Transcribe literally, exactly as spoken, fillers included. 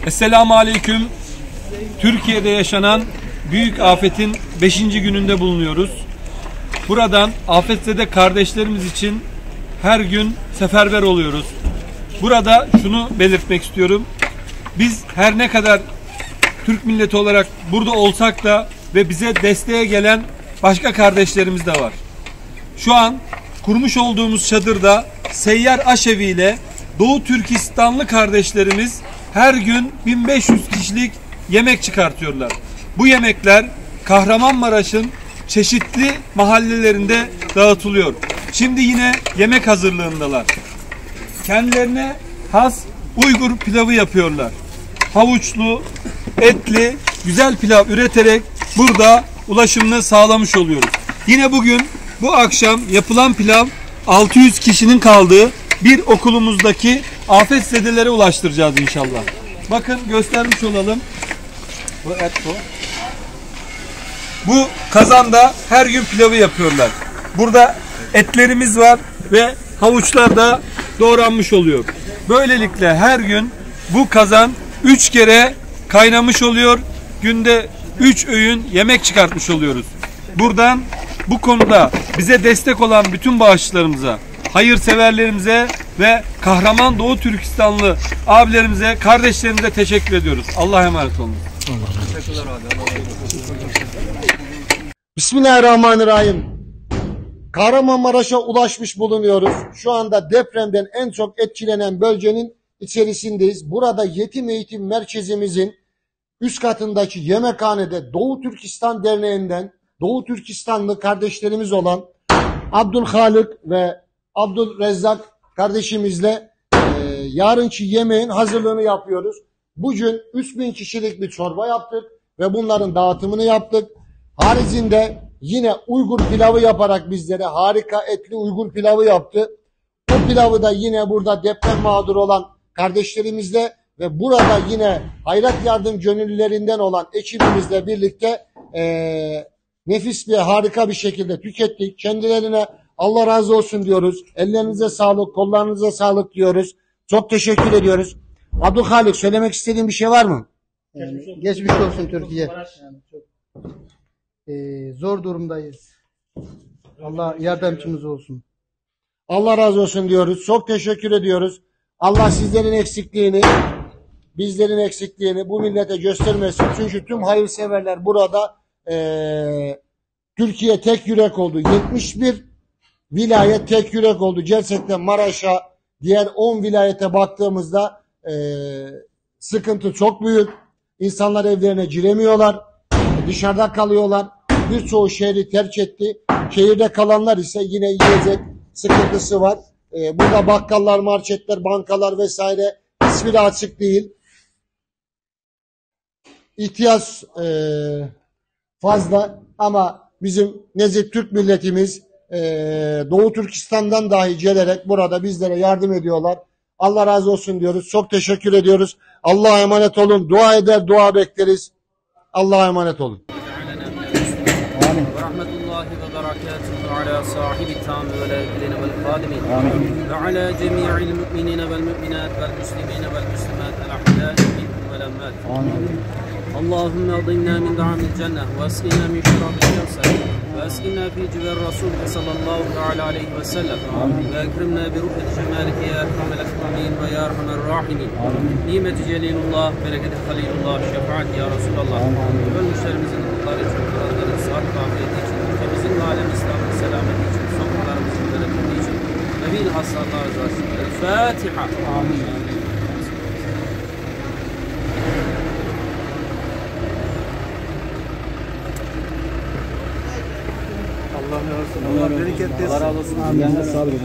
Esselamu Aleyküm. Türkiye'de yaşanan büyük afetin beşinci gününde bulunuyoruz. Buradan afetzede kardeşlerimiz için her gün seferber oluyoruz. Burada şunu belirtmek istiyorum. Biz her ne kadar Türk milleti olarak burada olsak da ve bize desteğe gelen başka kardeşlerimiz de var. Şu an kurmuş olduğumuz çadırda seyyar aşevi ile Doğu Türkistanlı kardeşlerimiz her gün bin beş yüz kişilik yemek çıkartıyorlar. Bu yemekler Kahramanmaraş'ın çeşitli mahallelerinde dağıtılıyor. Şimdi yine yemek hazırlığındalar. Kendilerine has Uygur pilavı yapıyorlar. Havuçlu, etli, güzel pilav üreterek burada ulaşımını sağlamış oluyoruz. Yine bugün bu akşam yapılan pilav altı yüz kişinin kaldığı bir okulumuzdaki afetzedelere ulaştıracağız inşallah. Bakın göstermiş olalım. Bu et bu. Bu kazanda her gün pilavı yapıyorlar. Burada etlerimiz var ve havuçlar da doğranmış oluyor. Böylelikle her gün bu kazan üç kere kaynamış oluyor. Günde üç öğün yemek çıkartmış oluyoruz. Buradan bu konuda bize destek olan bütün bağışçılarımıza, hayırseverlerimize ve kahraman Doğu Türkistanlı abilerimize, kardeşlerimize teşekkür ediyoruz. Allah'a emanet olun. Teşekkürler abi. Bismillahirrahmanirrahim. Kahramanmaraş'a ulaşmış bulunuyoruz. Şu anda depremden en çok etkilenen bölgenin içerisindeyiz. Burada Yetim Eğitim Merkezimizin üst katındaki yemekhanede Doğu Türkistan Derneği'nden Doğu Türkistanlı kardeşlerimiz olan Abdülhalik ve Abdülrezzak kardeşimizle e, yarınki yemeğin hazırlığını yapıyoruz. Bugün üç bin kişilik bir çorba yaptık ve bunların dağıtımını yaptık. Haricinde yine Uygur pilavı yaparak bizlere harika etli Uygur pilavı yaptı. Bu pilavı da yine burada deprem mağduru olan kardeşlerimizle ve burada yine hayrat yardım gönüllülerinden olan ekibimizle birlikte e, nefis bir harika bir şekilde tükettik. Kendilerine Allah razı olsun diyoruz. Ellerinize sağlık, kollarınıza sağlık diyoruz. Çok teşekkür ediyoruz. Abdülhalik, söylemek istediğin bir şey var mı? Yani, geçmiş olsun Türkiye. Yani çok e, zor durumdayız. Allah yardımcımız olsun. Allah razı olsun diyoruz. Çok teşekkür ediyoruz. Allah sizlerin eksikliğini, bizlerin eksikliğini bu millete göstermesin. Çünkü tüm hayırseverler burada e, Türkiye tek yürek oldu. yetmiş bir vilayet tek yürek oldu. Gerçekten Maraş'a, diğer on vilayete baktığımızda e, sıkıntı çok büyük. İnsanlar evlerine giremiyorlar. Dışarıda kalıyorlar. Birçoğu şehri terk etti. Şehirde kalanlar ise yine yiyecek sıkıntısı var. E, burada bakkallar, marketler, bankalar vesaire hiçbiri açık değil. İhtiyaç e, fazla ama bizim nezih Türk milletimiz e, Doğu Türkistan'dan dahi gelerek burada bizlere yardım ediyorlar. Allah razı olsun diyoruz. Çok teşekkür ediyoruz. Allah'a emanet olun. Dua eder, dua bekleriz. Allah'a emanet olun. Amin. Ve rahmetullahi ve berekatuhu ala sahibi tam ve lâbidine vel kâdimin. Amin. Ve ala cemi'il mü'minine vel mü'minat vel müslimine vel müslimat el ahdâi minhum vel emmat. Amin. Allahümme adinna min da'amil cenneh ve esqina min şurabil kevser ve esqina fi civer Resulü sallallahu aleyhi ve sellem ve ekrimna bi ruheti cemalike ya erhamel ekramin ve ya erhamer rahimin. Nimeti celilullah, bereketi halilullah, şefaat ya Resulallah. Ölmüşlerimizin ruhları için, kralların sağlık afiyeti için, ülkemizin ve alem İslam'ın selameti için, sokaklarımızın bereketi için, Nebi'nin hastalığa rızası için. El Fatiha. Amin. Allah razı olsun. Allah bereket versin. Allah razı olsun. Amin. Sağ olun.